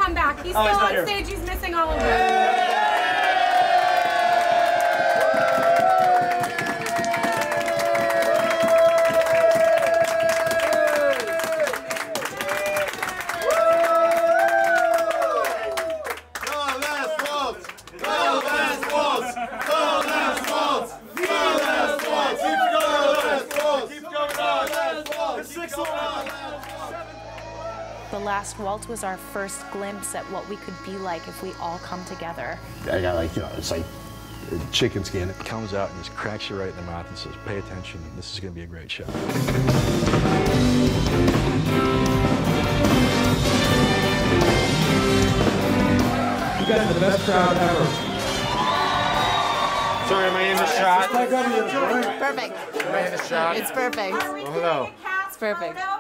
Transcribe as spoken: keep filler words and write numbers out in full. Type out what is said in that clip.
come back. He's Oh, still he's not on here. stage. He's missing all of them. The Last Waltz was our first glimpse at what we could be like if we all come together. I got like, you know, it's like a chicken skin. It comes out and just cracks you right in the mouth and says, pay attention, this is going to be a great show. You guys are the best crowd ever. Sorry, am I in the shot? Perfect. Am I in the shot? It's perfect. Oh, hello. It's perfect.